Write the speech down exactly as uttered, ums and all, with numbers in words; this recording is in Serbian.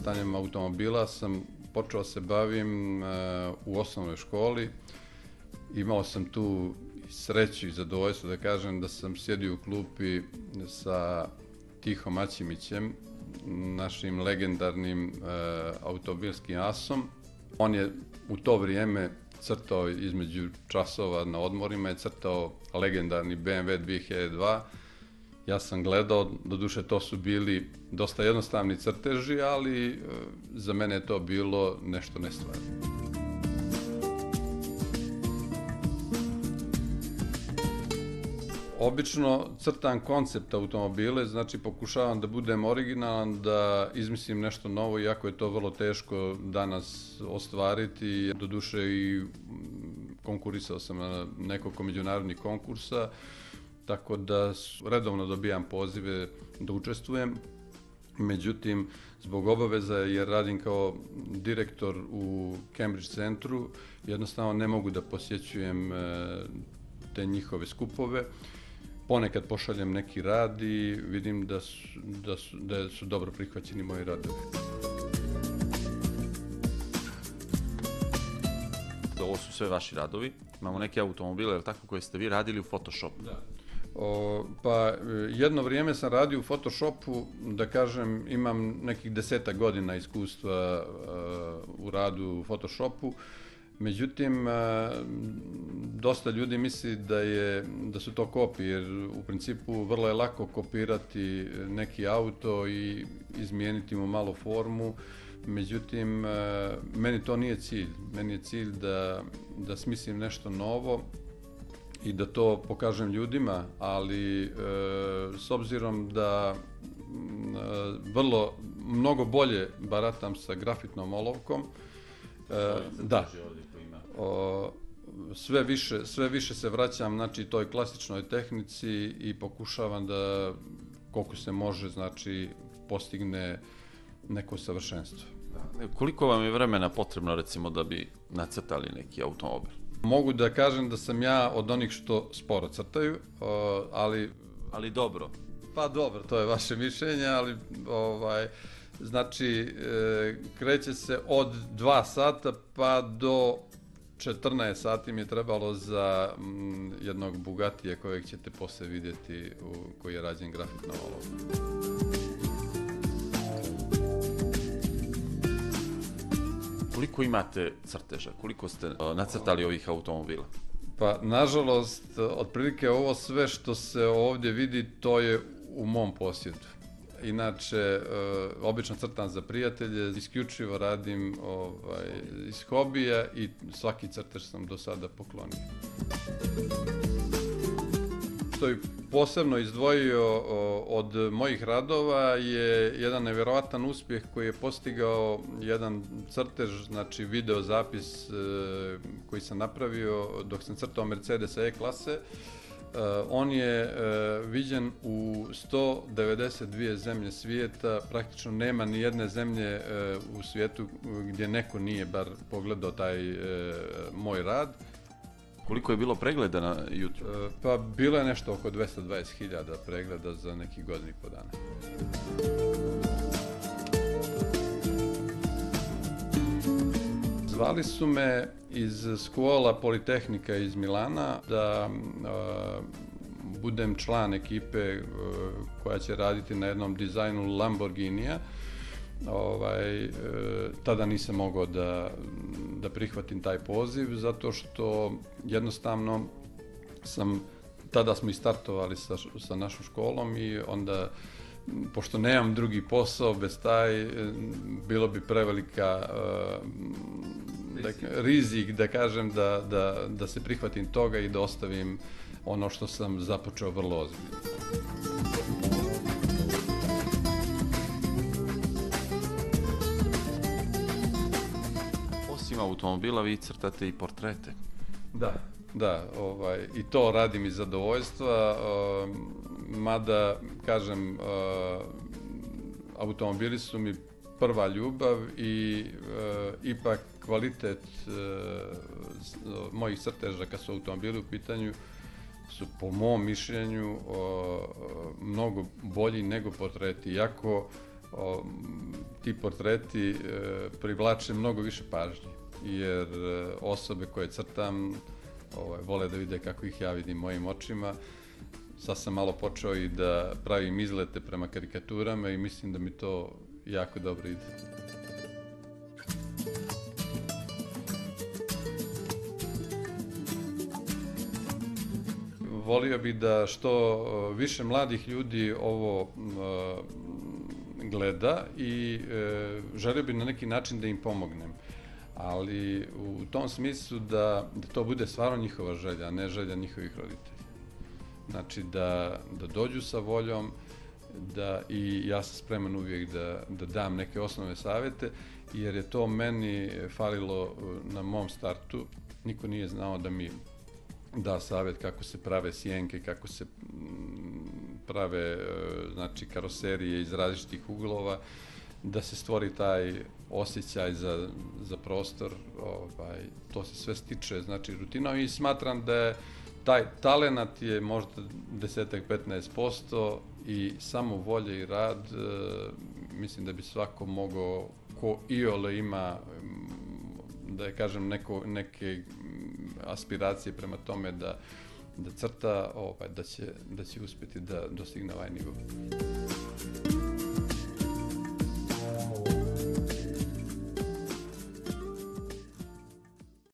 crtanjem automobila sam počeo se bavim u osnovnoj školi. Imao sam tu sreću i zadovoljstvo da kažem da sam sjedio u klupi sa Tihom Aćimićem, našim legendarnim automobilskim asom. On je u to vrijeme crtao između časova na odmorima, je crtao legendarni B M W dvije hiljade dva. Ja sam gledao, doduše to su bili dosta jednostavni crteži, ali za mene je to bilo nešto nestvarno. Obično crtam koncept automobile, znači pokušavam da budem originalan, da izmislim nešto novo, iako je to vrlo teško danas ostvariti. Doduše i konkurisao sam na nekoliko međunarodnih konkursa, tako da redovno dobijam pozive da učestvujem. Međutim, zbog obaveza, jer radim kao direktor u Cambridge centru, jednostavno ne mogu da posjećujem te njihove skupove. Ponekad pošaljem neki rad i vidim da su, da su, da su dobro prihvaćeni moji radovi. Ovo su sve vaši radovi. Imamo neke automobile, je li tako, koje ste vi radili u Photoshopu? Da. O, pa jedno vrijeme sam radio u Photoshopu, da kažem, imam nekih desetak godina iskustva uh, u radu u Photoshopu. Međutim, dosta ljudi misli da, je, da su to kopije, jer u principu vrlo je lako kopirati neki auto i izmijeniti mu malo formu. Međutim, meni to nije cilj. Meni je cilj da, da smislim nešto novo i da to pokažem ljudima, ali s obzirom da vrlo mnogo bolje baratam sa grafitnom olovkom, da, o, sve više, sve više se vraćam, znači, toj klasičnoj tehnici i pokušavam da, koliko se može, znači, postigne neko savršenstvo. Koliko vam je vremena potrebno, recimo, da bi nacrtali neki automobil? Mogu da kažem da sam ja od onih što sporo crtaju, o, ali... Ali dobro. Pa dobro, to je vaše mišljenje, ali ovaj... Znači, kreće se od dva sata pa do četrnaest sati mi je trebalo za jednog Bugatija kojeg ćete posle vidjeti, koji je rađen grafitnom olovkom. Koliko imate crteža? Koliko ste nacrtali ovih automobila? Pa, nažalost, otprilike ovo sve što se ovdje vidi, to je u mom posjedu. Inače, obično crtam za prijatelje, isključivo radim iz hobija i svaki crtež sam do sada poklonio. Što je posebno izdvojio od mojih radova je jedan nevjerovatan uspjeh koji je postigao jedan crtež, znači video zapis koji sam napravio dok sam crtao Mercedesa E-klase. On je viđen u sto devedeset dvije zemlje svijeta, praktično nema ni jedne zemlje u svijetu gdje neko nije bar pogledao taj moj rad. Koliko je bilo pregleda na YouTube? Pa bilo je nešto oko dvjesto dvadeset hiljada pregleda za nekih godinu i po dana. Zvali su me iz Scuola Politehnika iz Milana da uh, budem član ekipe uh, koja će raditi na jednom dizajnu Lamborghinija. Ovaj, uh, tada nisam mogao da, da prihvatim taj poziv, zato što jednostavno sam, tada smo i startovali sa, sa našom školom i onda, pošto nemam drugi posao bez taj, bilo bi prevelika uh, da, rizik da kažem da, da, da se prihvatim toga i da ostavim ono što sam započeo vrlo ozbiljno. Osim automobila vi crtate i portrete. Da, da, ovaj, i to radim iz zadovoljstva, uh, mada, kažem, uh, automobili su mi prva ljubav i uh, ipak kvalitet uh, mojih crteža kad su automobili u pitanju su po mom mišljenju uh, mnogo bolji nego portreti. Iako o, ti portreti e, privlače mnogo više pažnje, jer e, osobe koje crtam ovaj, vole da vide kako ih ja vidim mojim očima. Sad sam malo počeo i da pravim izlete prema karikaturama i mislim da mi to jako dobro ide. Volio bih da što više mladih ljudi ovo uh, gleda i uh, želio bih na neki način da im pomognem. Ali u tom smislu da, da to bude stvarno njihova želja, a ne želja njihovih roditelja. Znači da, da dođu sa voljom, da i ja sam spreman uvijek da, da dam neke osnovne savjete, jer je to meni falilo na mom startu. Niko nije znao da mi da savjet kako se prave sjenke, kako se prave znači, karoserije iz različitih uglova, da se stvori taj osjećaj za, za prostor, ovaj, to se sve stiče znači, rutinom i smatram da je taj talenat je možda deset do petnaest posto i samo volje i rad, e, mislim da bi svako mogao, ko iole ima, da je kažem, neko, neke aspiracije prema tome da, da crta, ovaj, da će, da će uspjeti da dostigne ovaj nivo.